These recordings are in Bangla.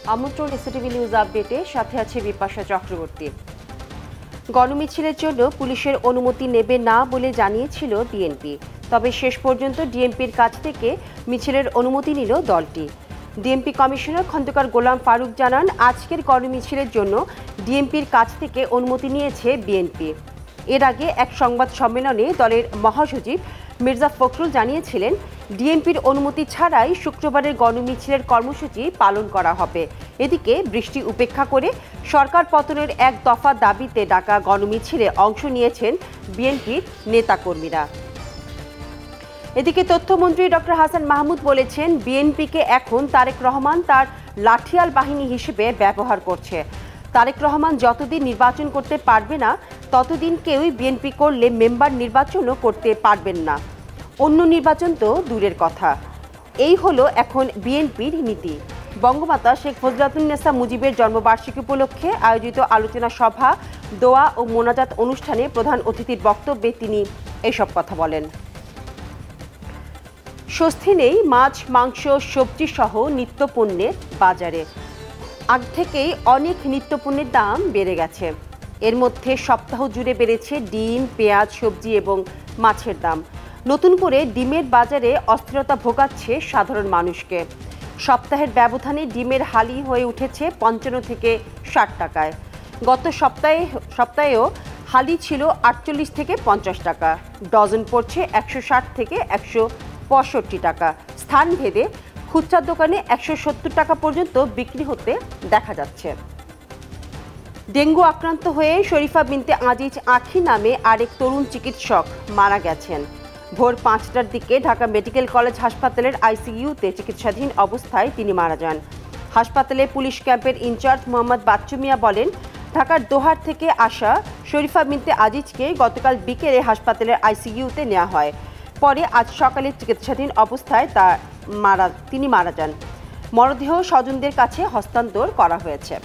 আমন্ত্রণ এসএটিভি নিউজ আপডেটে, সাথে আছে বিপাশা চক্রবর্তী। গণমিছিলের জন্য পুলিশের অনুমতি নেবে না বলে জানিয়েছিল বিএনপি, তবে শেষ পর্যন্ত ডিএমপির কাছ থেকে মিছিলের অনুমতি নিল দলটি। ডিএমপি কমিশনার খন্দকার গোলাম ফারুক জানান, আজকের গণমিছিলের জন্য ডিএমপির কাছ থেকে অনুমতি নিয়েছে বিএনপি। এর আগে এক সংবাদ সম্মেলনে দলের মহাসচিব মির্জা ফখরুল জানিয়েছিলেন, ডিএমপির অনুমতি ছাড়াই শুক্রবারের গণমিছিলের কর্মসূচি পালন করা হবে। এদিকে বৃষ্টি উপেক্ষা করে সরকার পতনের এক দফা দাবিতে ডাকা গণমিছিলে অংশ নিয়েছেন বিএনপির নেতাকর্মীরা। এদিকে তথ্যমন্ত্রী ডক্টর হাসান মাহমুদ বলেছেন, বিএনপিকে এখন তারেক রহমান তার লাঠিয়াল বাহিনী হিসেবে ব্যবহার করছে। তারেক রহমান যতদিন নির্বাচন করতে পারবে না, ততদিন কেউই বিএনপি করলে মেম্বার নির্বাচনও করতে পারবেন না। অন্য নির্বাচন তো দূরের কথা। এই হলো এখন বিএনপির নীতি। বঙ্গমাতা শেখ ফজলাতুন্নেসা মুজিবের জন্মবার্ষিকী উপলক্ষে আয়োজিত আলোচনা সভা, দোয়া ও মোনাজাত অনুষ্ঠানে প্রধান অতিথির বক্তব্যে তিনি এসব কথা বলেন। স্বস্তি নেই মাছ, মাংস, সবজি সহ নিত্যপণ্যের বাজারে। আগ থেকেই অনেক নিত্যপণ্যের দাম বেড়ে গেছে। এর মধ্যে সপ্তাহ জুড়ে বেড়েছে ডিম, পেঁয়াজ, সবজি এবং মাছের দাম। নতুন করে ডিমের বাজারে অস্থিরতা ভোগাচ্ছে সাধারণ মানুষকে। সপ্তাহের ব্যবধানে ডিমের হালি হয়ে উঠেছে 55 থেকে 60 টাকায়। গত সপ্তাহেও হালি ছিল 48 থেকে 50 টাকা। ডজন পড়ছে 160 থেকে 165 টাকা। স্থান ভেদে খুচরা দোকানে 170 টাকা পর্যন্ত বিক্রি হতে দেখা যাচ্ছে। ডেঙ্গু আক্রান্ত হয়ে শরীফা বিনতে আজিজ আঁখি নামে আরেক তরুণ চিকিৎসক মারা গেছেন। ভোর 5টার দিকে ঢাকা মেডিকেল কলেজ হাসপাতালের আইসিইউতে চিকিৎসাধীন অবস্থায় তিনি মারা যান। হাসপাতালে পুলিশ ক্যাম্পের ইনচার্জ মোহাম্মদ বাচ্চু মিয়া বলেন, ঢাকার দোহার থেকে আসা শরীফা বিনতে আজিজকে গতকাল বিকেলে হাসপাতালের আইসিইউতে নেওয়া হয়। পরে আজ সকালে চিকিৎসাধীন অবস্থায় তিনি মারা যান। মরদেহ স্বজনদের কাছে হস্তান্তর করা হয়েছে।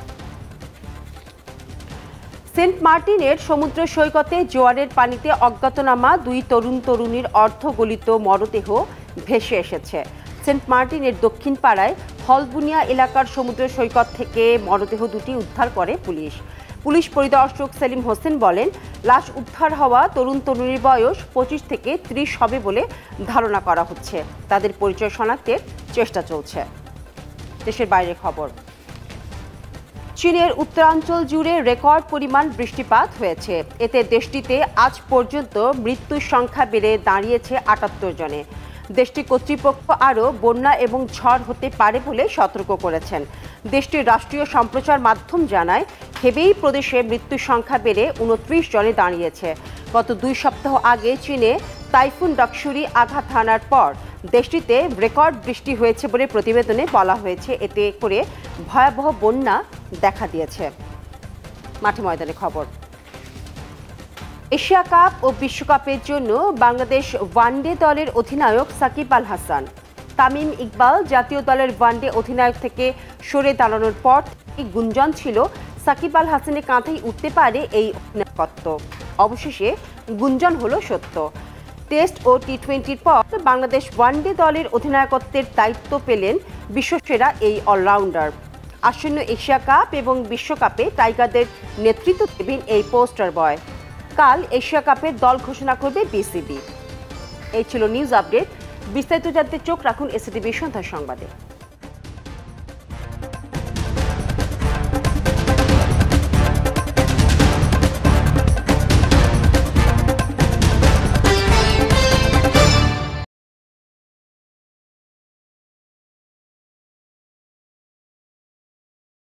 সেন্ট মার্টিনের সমুদ্র সৈকতে জোয়ারের পানিতে অজ্ঞাতনামা 2 তরুণীর অর্ধগলিত মরদেহ ভেসে এসেছে। সেন্ট মার্টিনের দক্ষিণ পাড়ায় হলবুনিয়া এলাকার সমুদ্র সৈকত থেকে মরদেহ দুটি উদ্ধার করে পুলিশ পরিদর্শক সেলিম হোসেন বলেন, লাশ উদ্ধার হওয়া তরুণীর বয়স 25 থেকে 30 হবে বলে ধারণা করা হচ্ছে। তাদের পরিচয় শনাক্তের চেষ্টা চলছে। দেশের বাইরে খবর। চীনের উত্তরাঞ্চল জুড়ে রেকর্ড পরিমাণ বৃষ্টিপাত হয়েছে। এতে দেশটিতে আজ পর্যন্ত মৃত্যুর সংখ্যা বেড়ে দাঁড়িয়েছে 78 জনে। দেশটির কর্তৃপক্ষ আরও বন্যা এবং ঝড় হতে পারে বলে সতর্ক করেছেন। দেশটির রাষ্ট্রীয় সম্প্রচার মাধ্যম জানায়, হেবেই প্রদেশে মৃত্যুর সংখ্যা বেড়ে 29 জনে দাঁড়িয়েছে। গত 2 সপ্তাহ আগে চীনে টাইফুন ডাকসুরি আঘাত হানার পর দেশটিতে রেকর্ড বৃষ্টি হয়েছে বলে প্রতিবেদনে বলা হয়েছে। এতে করে ভয়াবহ বন্যা দেখা দিয়েছে। মাঠে ময়দানে খবর। এশিয়া কাপ ও বিশ্বকাপের জন্য বাংলাদেশ ওয়ানডে দলের অধিনায়ক সাকিব আল হাসান। তামিম ইকবাল জাতীয় দলের ওয়ানডে অধিনায়ক থেকে সরে দাঁড়ানোর পর গুঞ্জন ছিল সাকিব আল হাসানের কাঁধেই উঠতে পারে এই অধিনায়কত্ব। অবশেষে গুঞ্জন হলো সত্য। টেস্ট ও টি20-র পর বাংলাদেশ ওয়ানডে দলের অধিনায়কত্বের দায়িত্ব পেলেন বিশ্বসেরা এই অলরাউন্ডার। আসন্ন এশিয়া কাপ এবং বিশ্বকাপে টাইগারদের নেতৃত্ব দেবেন এই পোস্টার বয়। কাল এশিয়া কাপের দল ঘোষণা করবে বিসিবি। এই ছিল নিউজ আপডেট। বিস্তারিত জানতে চোখ রাখুন এসএটিভি সন্ধ্যা সংবাদে।